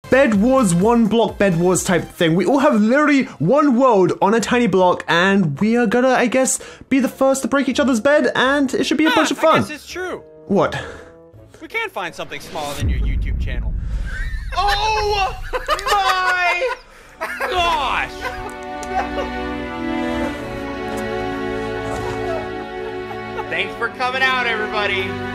Bed Wars, one block Bed Wars type thing. We all have literally one world on a tiny block, and we are gonna, I guess, be the first to break each other's bed, and it should be a bunch of fun. I guess it's true. What? We can find something smaller than your YouTube channel. Oh my Gosh! Thanks for coming out, everybody.